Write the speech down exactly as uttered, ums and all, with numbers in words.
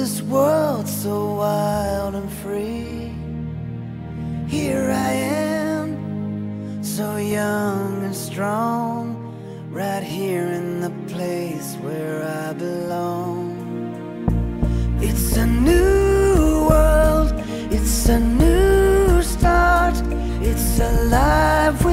this world so wild and free. Here I am, so young and strong, right here in the place where I belong. It's a new world, it's a new start, it's a life